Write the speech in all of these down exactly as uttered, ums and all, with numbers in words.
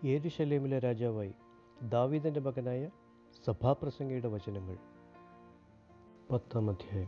യെരൂശലേമിലെ രാജാവായി ദാവീദിന്റെ മകനായ സഭാപ്രസംഗിയുടെ വചനങ്ങൾ. പത്താം അധ്യായം.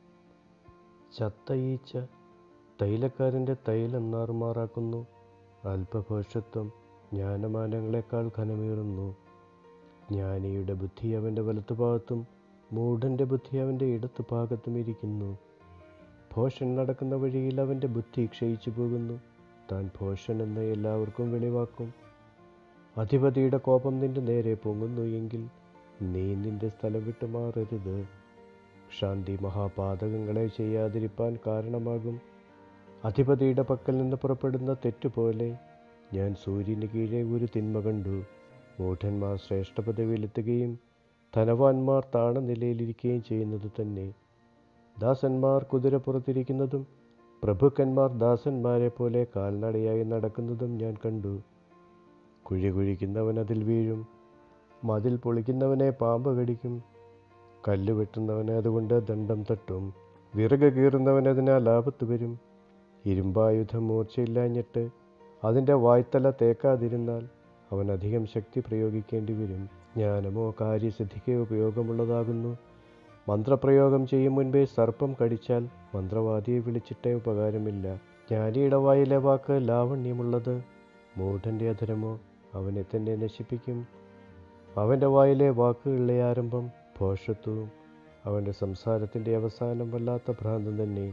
ചത്ത ഈച്ച തൈലക്കാരൻ്റെ തൈലം നാറുമാറാക്കുന്നു. അല്പഭോഷത്വം ജ്ഞാനമാനങ്ങളെക്കാൾ ഘനമേറുന്നു. ജ്ഞാനിയുടെ ബുദ്ധി അവൻ്റെ വലത്തുഭാഗത്തും മൂഢൻ്റെ ബുദ്ധി അവൻ്റെ ഇടത്തുഭാഗത്തും ഇരിക്കുന്നു. ഭോഷൻ നടക്കുന്ന വഴിയിൽ അവൻ്റെ ബുദ്ധി ക്ഷയിച്ചു പോകുന്നു. താൻ ഭോഷനെന്ന് എല്ലാവർക്കും വെളിവാക്കും. അധിപതിയുടെ കോപം നിന്റെ നേരെ പൊങ്ങുന്നു എങ്കിൽ നീ നിന്റെ സ്ഥലം വിട്ടു മാറരുത്. ശാന്തി മഹാപാതകങ്ങളെ ചെയ്യാതിരിപ്പാൻ കാരണമാകും. അധിപതിയുടെ പക്കൽ നിന്ന് പുറപ്പെടുന്ന തെറ്റുപോലെ ഞാൻ സൂര്യന് കീഴെ ഒരു തിന്മ കണ്ടു. മൂഢന്മാർ ശ്രേഷ്ഠ പദവിയിലെത്തുകയും ധനവാന്മാർ താണ നിലയിലിരിക്കുകയും ചെയ്യുന്നത് തന്നെ. ദാസന്മാർ കുതിരപ്പുറത്തിരിക്കുന്നതും പ്രഭുക്കന്മാർ ദാസന്മാരെ പോലെ കാൽനടയായി നടക്കുന്നതും ഞാൻ കണ്ടു. കുഴി കുഴിക്കുന്നവൻ അതിൽ വീഴും. മതിൽ പൊളിക്കുന്നവനെ പാമ്പ് കടിക്കും. കല്ല് വെട്ടുന്നവന് അതുകൊണ്ട് ദണ്ഡം തട്ടും. വിറക് കീറുന്നവൻ അതിനാൽ ആപത്ത് വരും. ഇരുമ്പായുധം മൂർച്ചയില്ലാഞ്ഞിട്ട് അതിൻ്റെ വായ്ത്തല തേക്കാതിരുന്നാൽ അവൻ അധികം ശക്തി പ്രയോഗിക്കേണ്ടി വരും. ജ്ഞാനമോ കാര്യസിദ്ധിക്ക് ഉപയോഗമുള്ളതാകുന്നു. മന്ത്രപ്രയോഗം ചെയ്യും മുൻപേ സർപ്പം കടിച്ചാൽ മന്ത്രവാദിയെ വിളിച്ചിട്ടേ ഉപകാരമില്ല. ജ്ഞാനിയുടെ വായിലെ വാക്ക് ലാവണ്യമുള്ളത്. മൂഢൻ്റെ അധരമോ അവനെ തന്നെ നശിപ്പിക്കും. അവൻ്റെ വായിലെ വാക്കുകളിലെ ആരംഭം ഭോഷത്വവും അവൻ്റെ സംസാരത്തിൻ്റെ അവസാനം വല്ലാത്ത ഭ്രാന്തം തന്നെ.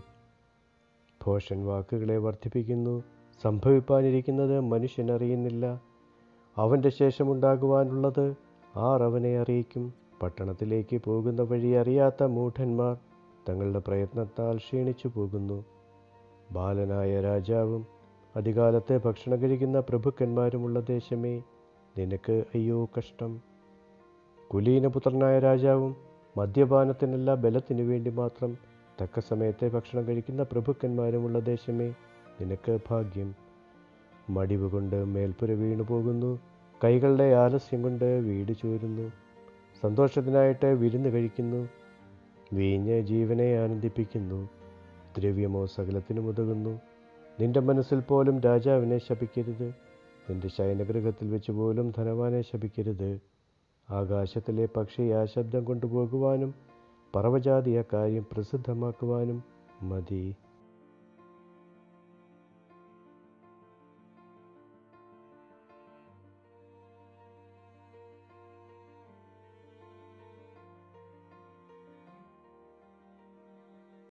ഭോഷൻ വാക്കുകളെ വർദ്ധിപ്പിക്കുന്നു. സംഭവിപ്പാനിരിക്കുന്നത് മനുഷ്യനറിയുന്നില്ല. അവൻ്റെ ശേഷമുണ്ടാകുവാനുള്ളത് ആർ അവനെ അറിയിക്കും? പട്ടണത്തിലേക്ക് പോകുന്ന വഴി അറിയാത്ത മൂഢന്മാർ തങ്ങളുടെ പ്രയത്നത്താൽ ക്ഷീണിച്ചു പോകുന്നു. ബാലനായ രാജാവും അധികാലത്തെ ഭക്ഷണം കഴിക്കുന്ന പ്രഭുക്കന്മാരുമുള്ള ദേശമേ, നിനക്ക് അയ്യോ കഷ്ടം. കുലീനപുത്രനായ രാജാവും മദ്യപാനത്തിനല്ല ബലത്തിനു വേണ്ടി മാത്രം തക്ക സമയത്തെ ഭക്ഷണം കഴിക്കുന്ന പ്രഭുക്കന്മാരുമുള്ള ദേശമേ, നിനക്ക് ഭാഗ്യം. മടിവ് കൊണ്ട് മേൽപ്പുര വീണു പോകുന്നു. കൈകളുടെ ആലസ്യം കൊണ്ട് വീട് ചോരുന്നു. സന്തോഷത്തിനായിട്ട് വിരുന്ന് കഴിക്കുന്നു. വീഞ്ഞ് ജീവനെ ആനന്ദിപ്പിക്കുന്നു. ദ്രവ്യമോ സകലത്തിനും ഉതകുന്നു. നിന്റെ മനസ്സിൽ പോലും രാജാവിനെ ശപിക്കരുത്. നിന്റെ ശയനഗൃഹത്തിൽ വെച്ച് പോലും ധനവാനെ ശപിക്കരുത്. ആകാശത്തിലെ പക്ഷി ആ ശബ്ദം കൊണ്ടുപോകുവാനും പറവജാതി ആ കാര്യം പ്രസിദ്ധമാക്കുവാനും മതി.